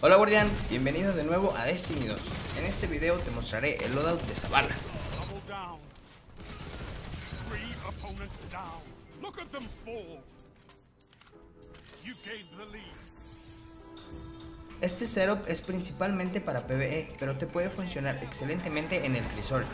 Hola guardián, bienvenido de nuevo a Destiny 2. En este video te mostraré el loadout de Zavala. Este setup es principalmente para PvE, pero te puede funcionar excelentemente en el crisol.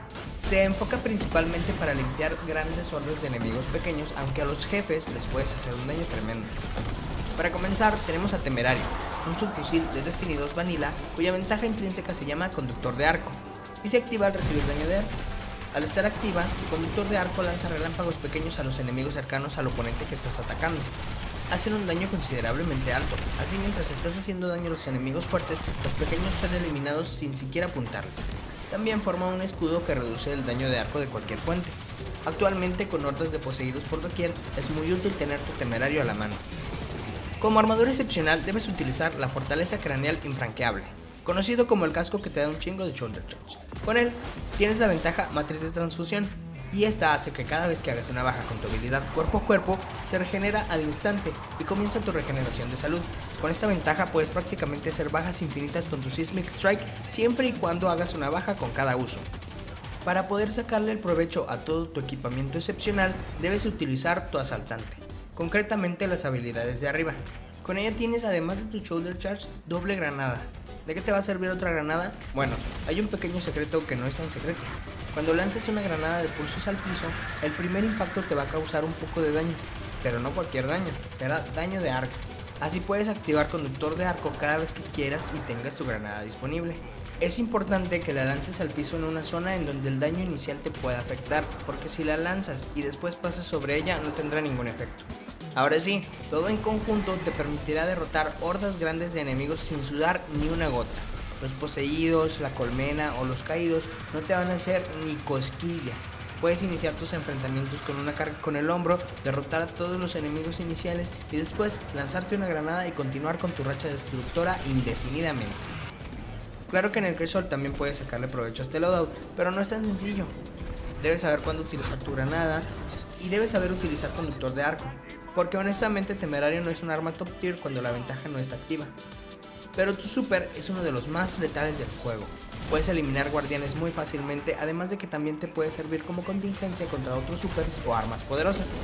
Se enfoca principalmente para limpiar grandes hordas de enemigos pequeños, aunque a los jefes les puedes hacer un daño tremendo. Para comenzar tenemos a Temerario, un subfusil de Destiny 2 Vanilla cuya ventaja intrínseca se llama Conductor de Arco y se activa al recibir daño de arco. Al estar activa, el Conductor de Arco lanza relámpagos pequeños a los enemigos cercanos al oponente que estás atacando. Hacen un daño considerablemente alto, así mientras estás haciendo daño a los enemigos fuertes, los pequeños son eliminados sin siquiera apuntarles. También forma un escudo que reduce el daño de arco de cualquier fuente. Actualmente, con hordas de poseídos por doquier, es muy útil tener tu Temerario a la mano. Como armadura excepcional debes utilizar la fortaleza craneal infranqueable, conocido como el casco que te da un chingo de shoulder charge. Con él tienes la ventaja matriz de transfusión, y esta hace que cada vez que hagas una baja con tu habilidad cuerpo a cuerpo se regenera al instante y comienza tu regeneración de salud. Con esta ventaja puedes prácticamente hacer bajas infinitas con tu Seismic Strike siempre y cuando hagas una baja con cada uso. Para poder sacarle el provecho a todo tu equipamiento excepcional debes utilizar tu asaltante, concretamente las habilidades de arriba. Con ella tienes, además de tu shoulder charge, doble granada. ¿De qué te va a servir otra granada? Bueno, hay un pequeño secreto que no es tan secreto. Cuando lances una granada de pulsos al piso, el primer impacto te va a causar un poco de daño, pero no cualquier daño, te hará daño de arco. Así puedes activar Conductor de Arco cada vez que quieras y tengas tu granada disponible. Es importante que la lances al piso en una zona en donde el daño inicial te pueda afectar, porque si la lanzas y después pasas sobre ella no tendrá ningún efecto. Ahora sí, todo en conjunto te permitirá derrotar hordas grandes de enemigos sin sudar ni una gota. Los poseídos, la colmena o los caídos no te van a hacer ni cosquillas. Puedes iniciar tus enfrentamientos con una carga con el hombro, derrotar a todos los enemigos iniciales y después lanzarte una granada y continuar con tu racha destructora indefinidamente. Claro que en el crisol también puedes sacarle provecho a este loadout, pero no es tan sencillo. Debes saber cuándo utilizar tu granada y debes saber utilizar Conductor de Arco, porque honestamente Temerario no es un arma top tier cuando la ventaja no está activa. Pero tu super es uno de los más letales del juego. Puedes eliminar guardianes muy fácilmente, además de que también te puede servir como contingencia contra otros supers o armas poderosas.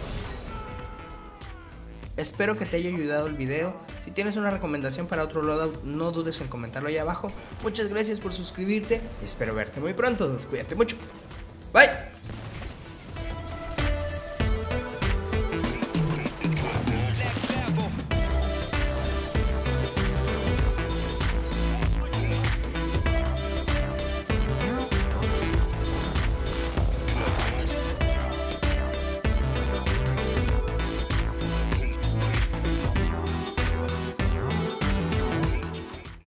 Espero que te haya ayudado el video. Si tienes una recomendación para otro loadout, no dudes en comentarlo ahí abajo. Muchas gracias por suscribirte y espero verte muy pronto. Cuídate mucho.